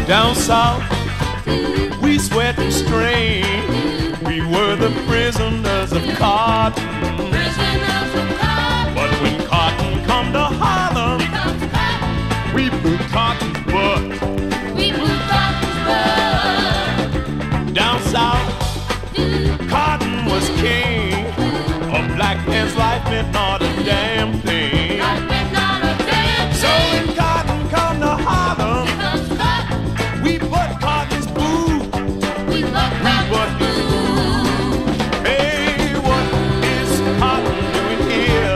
Down south, we sweat and strain. We were the prisoners of cotton. But when cotton come to Harlem, we blew cotton's butt. Down south, cotton was king. A black man's life meant not a damn thing. So when cotton come to Harlem, we put cotton's boo. We put his boo. Hey, what is cotton doing here?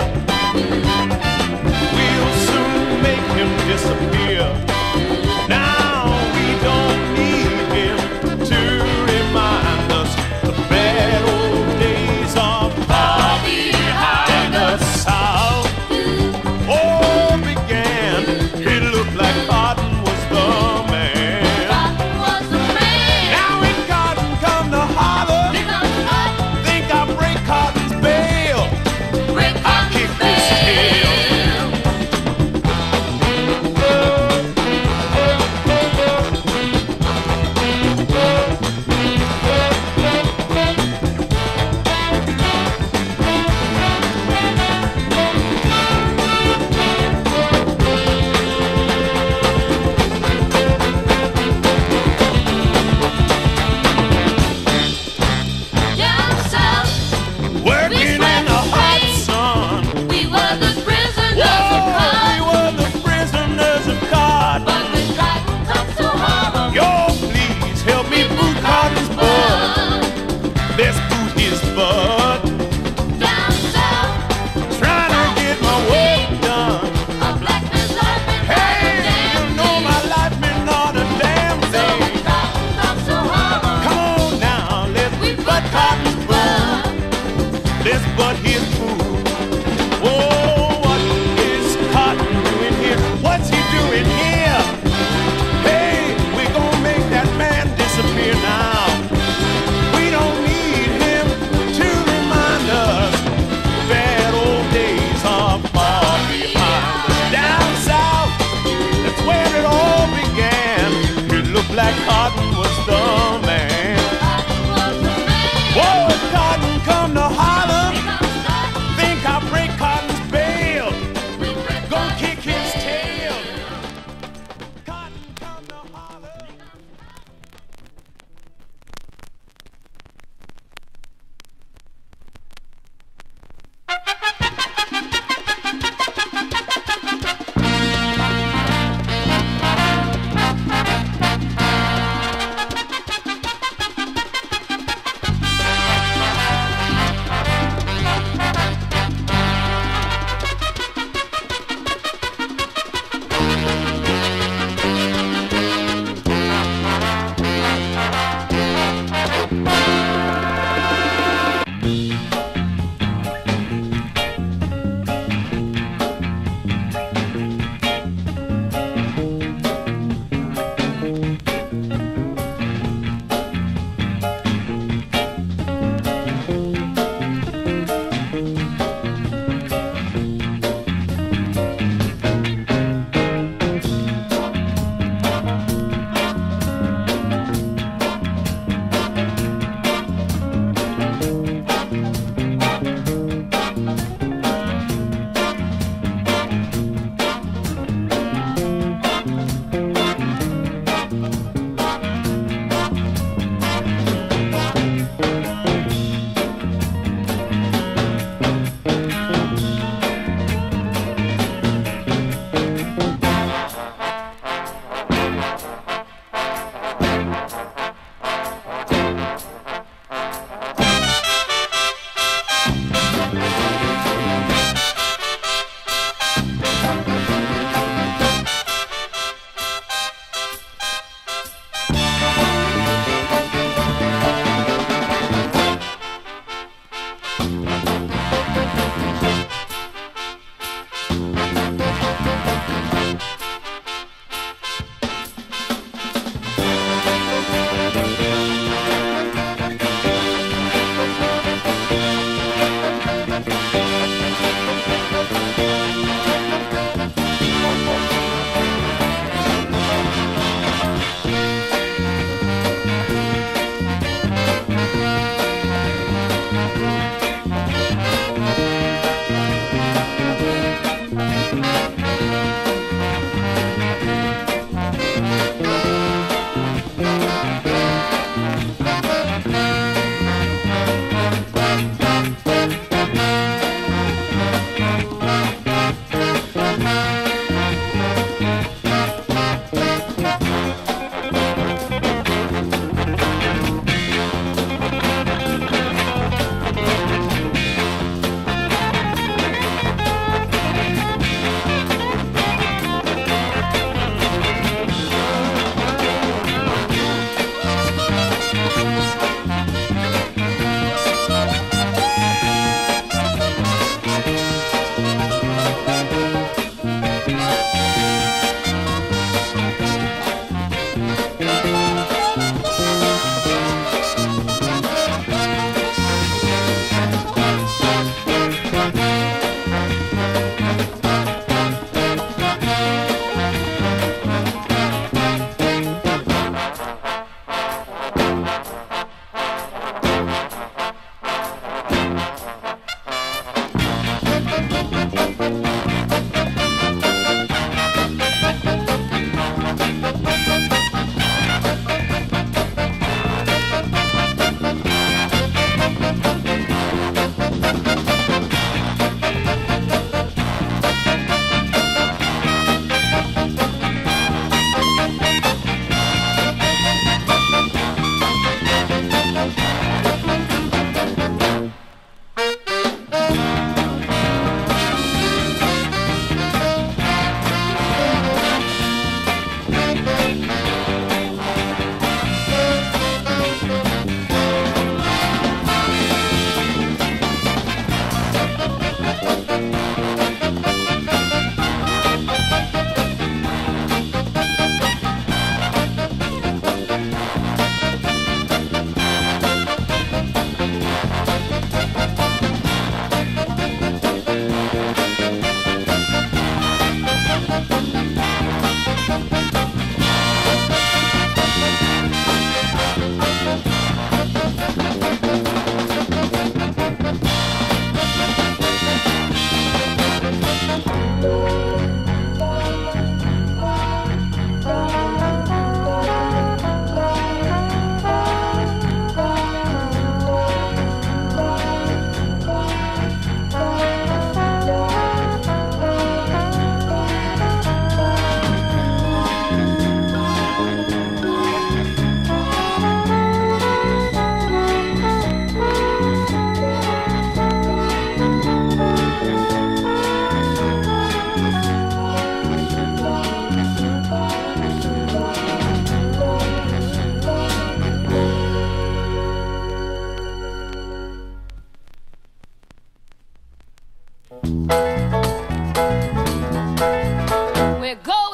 We'll soon make him disappear. Now we don't need him to remind us the bad old days are far behind us. South, all began. It looked like cotton was the man. Now when cotton come to Harlem, think I'll break cotton's bail. I'll kick his tail.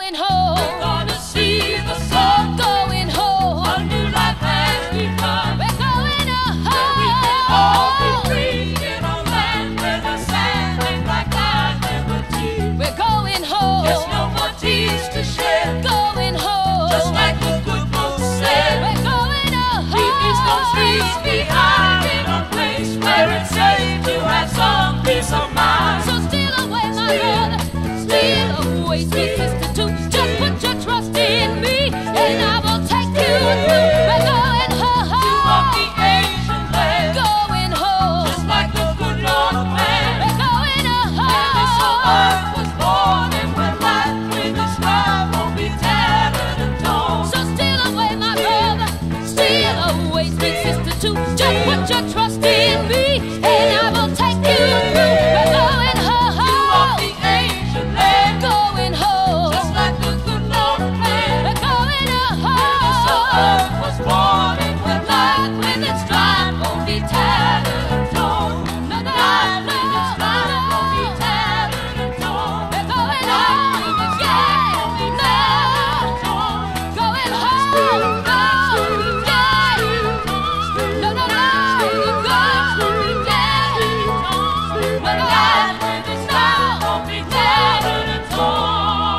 going home. We're gonna see the sun. Going home. A new life has begun. We're going home. Where we can all be free in a land where the sand ain't like iron never tears. We're going home. There's no more tears to shed. Going home. Just like the good book said. We're going home. Leave these trees behind in a place where it's safe to have some peace of mind. So steal away, my brother. Steal away, sweet sister, too. Just put your trust in me, and I will take you through. We're going home. To walk the Asian land. Going home. Just like the good Lord planned. We're going home. Where this old earth was born, and where life with its strife won't be tattered and torn. So steal away, my brother. Steal away, sweet sister, too. Just put your trust in me, and I will take you through. We're going home. To walk the Asian land. Going home. Just like the good Lord planned. We're going home. Where this old earth was born, and where life with its strife won't be tattered and torn. Life with its strife won't be tattered and torn. We're going home. Yeah, no. Going home. Yeah. No, no, no. Go. Yeah. Where life with its strife won't be tattered and torn.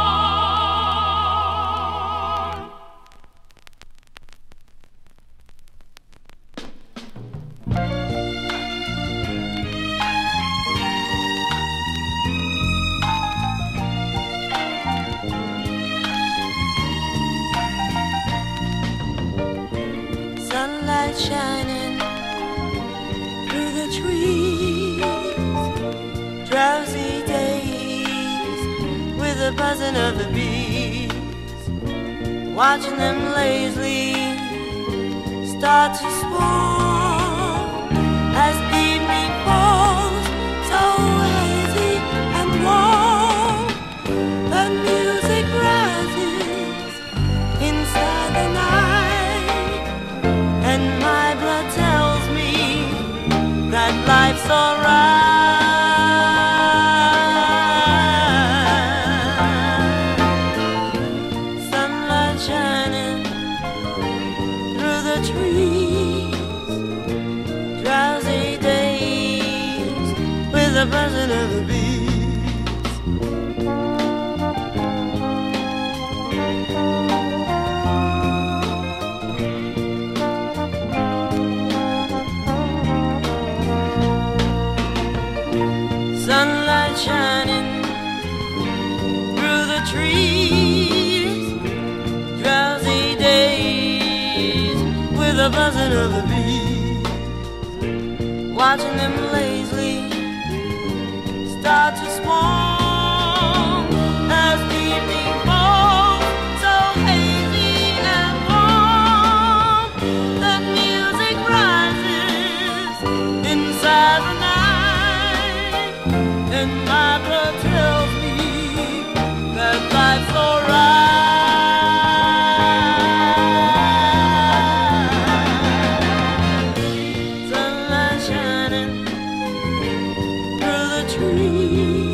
Sunlight shining through the trees, drowsy days with the buzzing of the bees, watching them lazily start to swarm as evening falls, so hazy and warm. The music rises inside the night, and my blood tells me that life's alright. Sunlight shining through the trees, drowsy days with the buzzing of the bees. Sunlight shining through the trees, drowsy days with the buzzing of the bees, watching them lazily start to swarm as evening falls, so hazy and warm. The music rises inside the night, and my blood tells me that life's alright. Sunlight shining through the trees,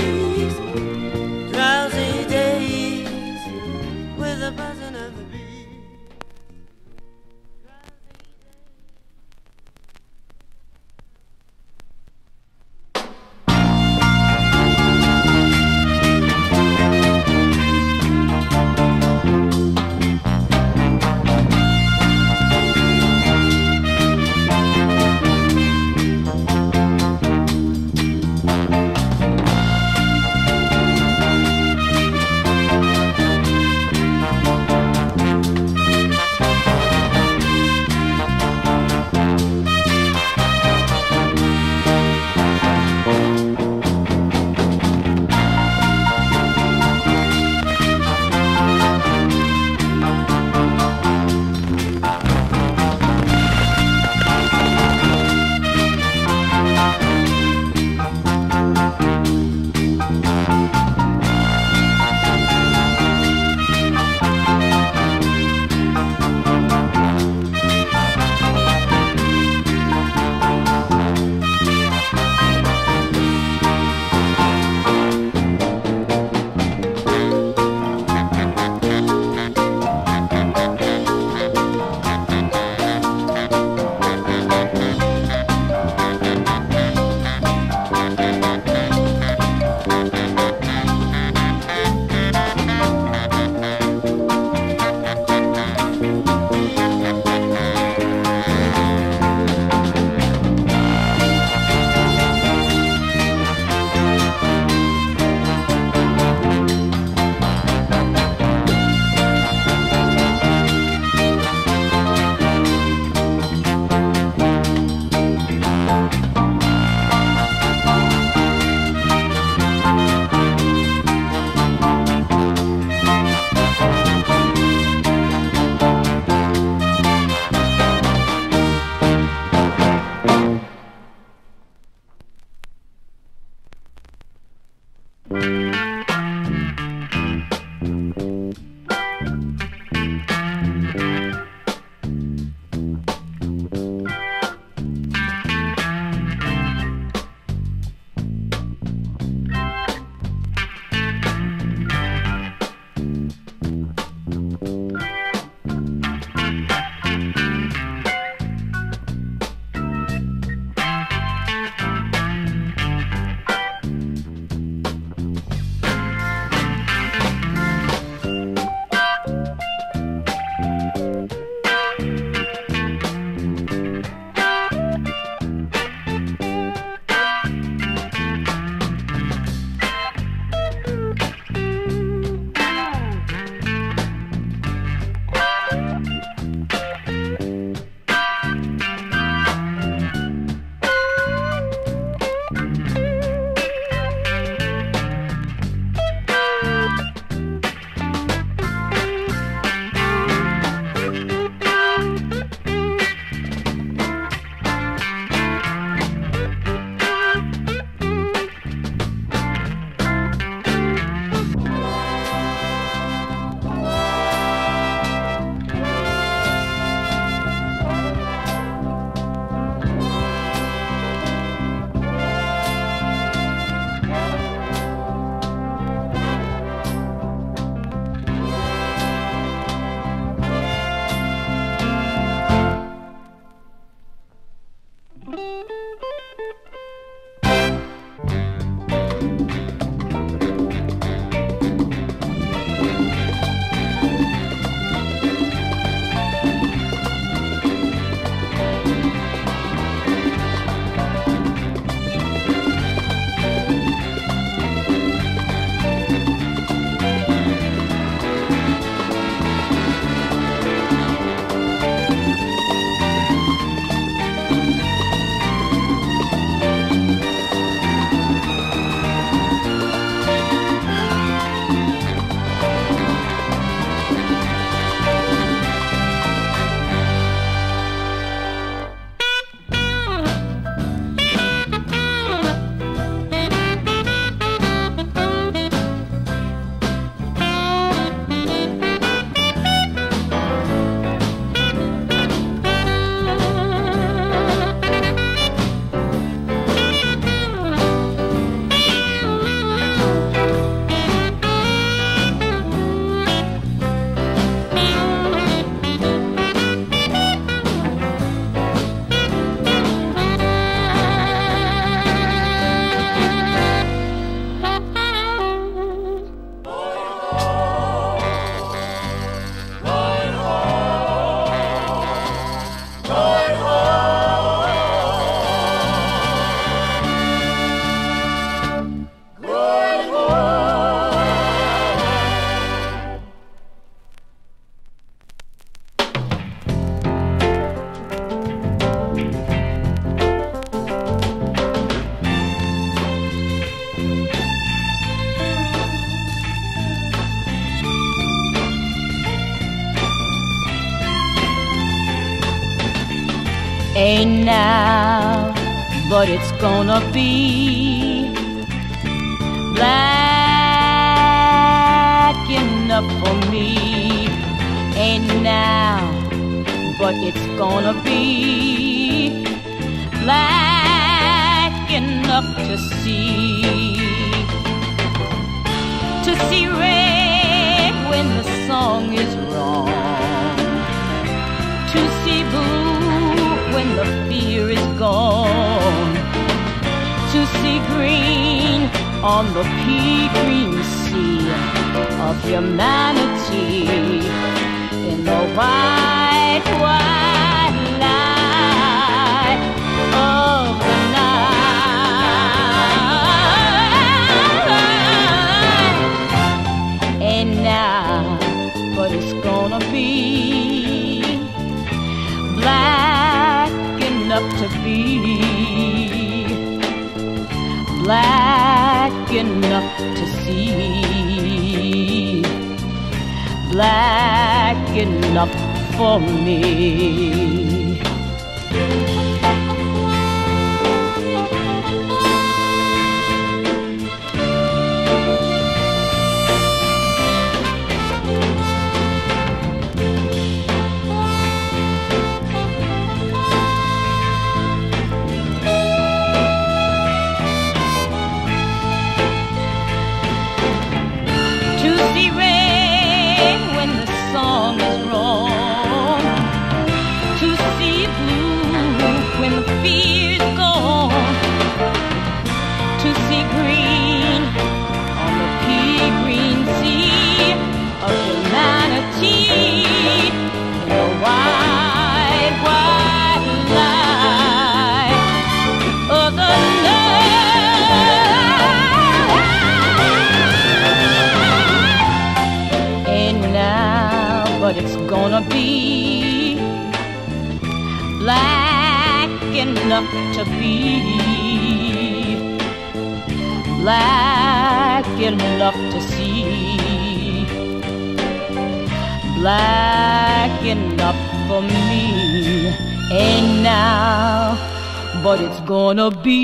Ain't now, but it's gonna be black enough for me. Ain't now, but it's gonna be black enough to see red when the song is wrong, to see blue when the fear is gone, to see green on the pea green sea of humanity in the white, white light of the night. And now, but it's gonna be black enough to be black enough to see, black enough for me. But it's gonna be black enough to be black enough to see, black enough for me. Ain't now, but it's gonna be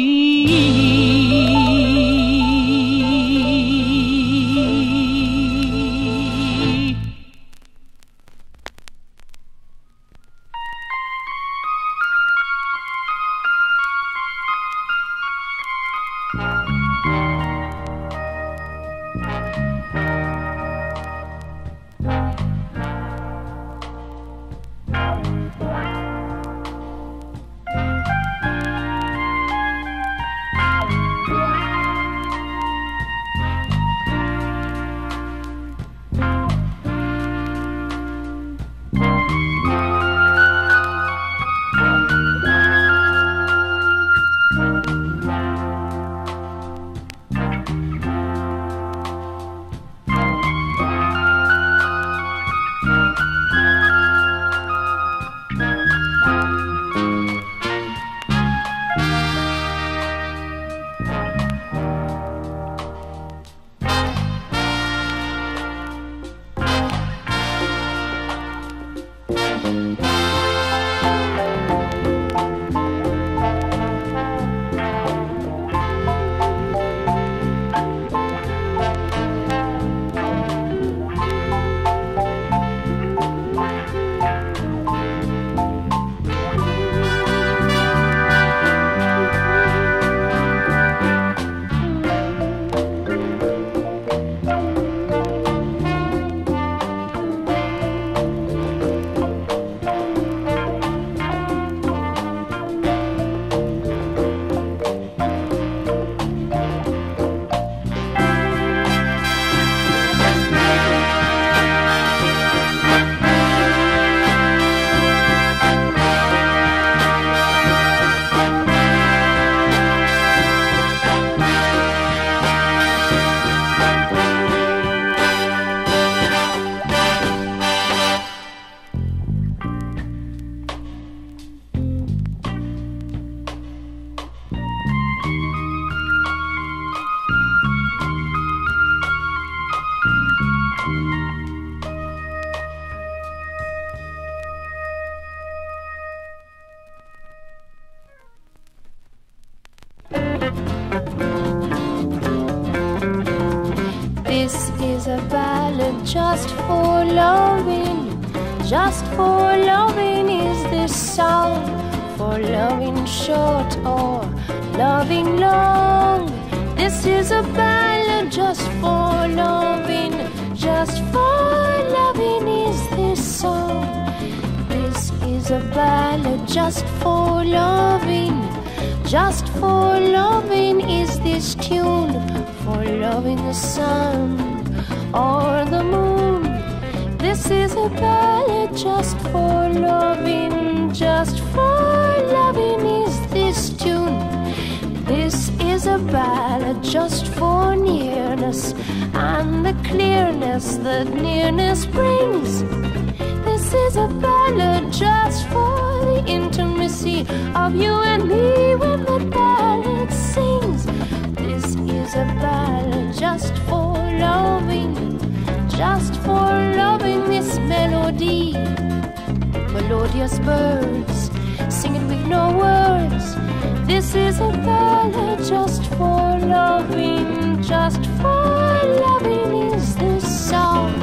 just for loving, just for loving is this song, for loving short or loving long. This is a ballad just for loving, just for loving is this song. This is a ballad just for loving, just for loving is this tune, for loving the sun or the moon. This is a ballad just for loving, just for loving is this tune. This is a ballad just for nearness and the clearness that nearness brings. This is a ballad just for the intimacy of you and me when the ballad sings. This is a ballad just for loving, just for loving this melody. Melodious birds singing with no words. This is a ballad just for loving, just for loving is this song.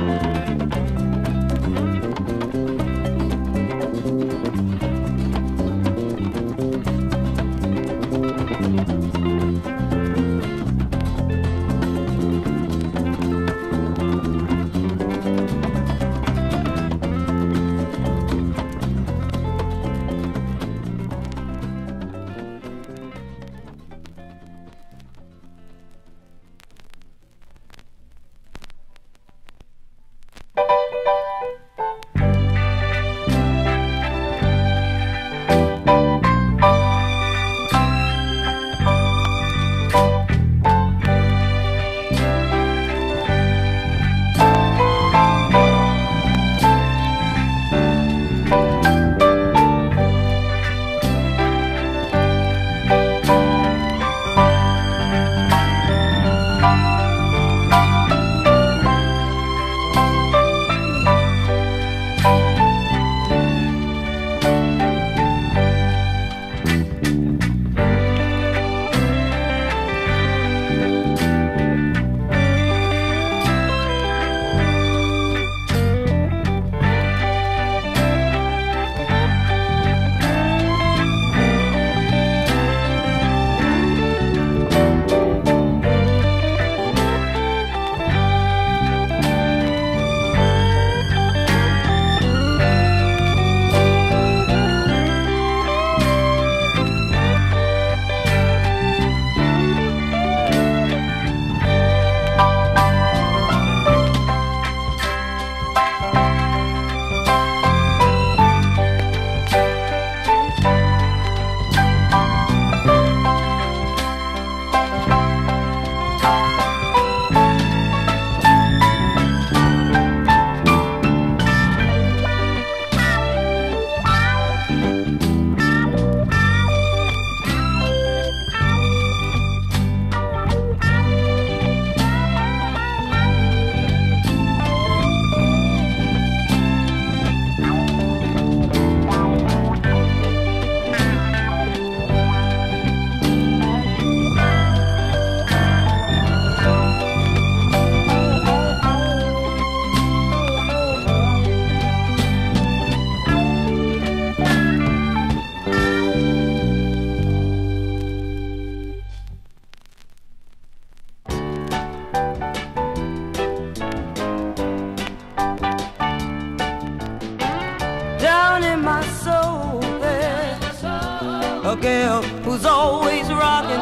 a girl who's always rocking.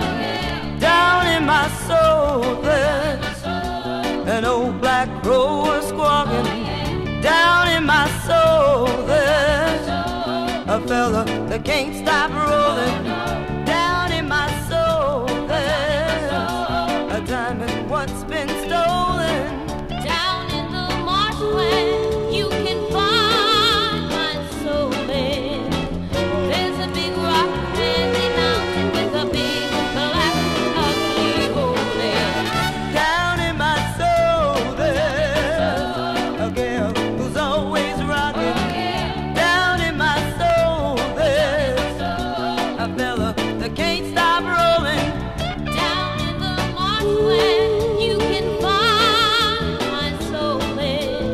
Down in my soul there's an old black crow squawking. Down in my soul there's a fella that can't stop rolling. Down in my soul there's a diamond once been stolen. Down in the marshland you can find my soulmate. There's a big rock candy mountain with a big black ugly hole in. Down in my soul there's a girl who's always rocking. Down in my soul there's a fella that can't stop rolling. Down in the marshland you can find my soulmate.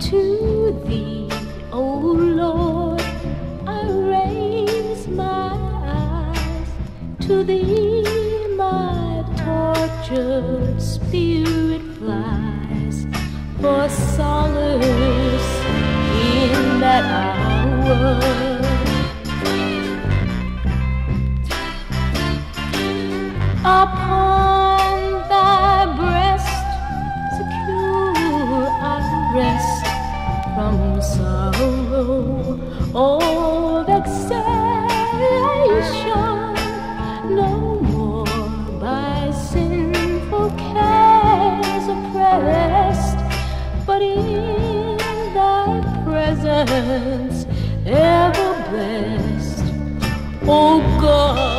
To thee, O Lord, I raise my eyes. To thee, my tortured spirit flies for solace in that hour. Upon thy breast, secure I rest from sorrow or vexation. No more by sinful cares oppressed, but in thy presence ever blessed. O God,